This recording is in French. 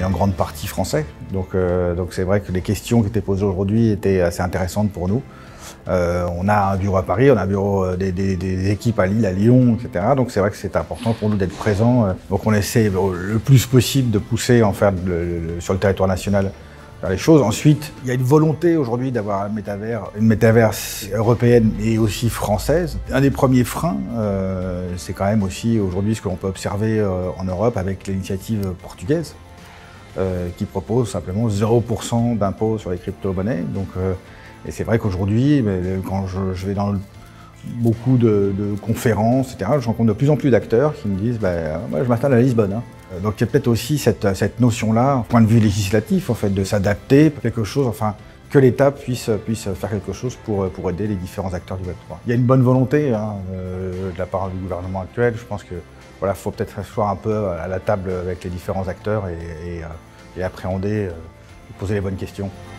en grande partie français. Donc c'est vrai que les questions qui étaient posées aujourd'hui étaient assez intéressantes pour nous. On a un bureau à Paris, on a un bureau des équipes à Lille, à Lyon, etc. Donc c'est vrai que c'est important pour nous d'être présents. Donc on essaie le plus possible de pousser en fait, sur le territoire national vers les choses. Ensuite, il y a une volonté aujourd'hui d'avoir une métaverse européenne et aussi française. Un des premiers freins, c'est quand même aussi aujourd'hui ce que l'on peut observer en Europe avec l'initiative portugaise qui propose simplement 0% d'impôt sur les crypto-monnaies. Et c'est vrai qu'aujourd'hui, quand je vais dans beaucoup de conférences, etc., je rencontre de plus en plus d'acteurs qui me disent moi, je m'installe à Lisbonne. Hein. Donc il y a peut-être aussi cette notion-là, point de vue législatif, en fait, de s'adapter à quelque chose, enfin, que l'État puisse faire quelque chose pour aider les différents acteurs du Web3. Il y a une bonne volonté de la part du gouvernement actuel. Je pense que voilà, faut peut-être s'asseoir un peu à la table avec les différents acteurs et appréhender, poser les bonnes questions.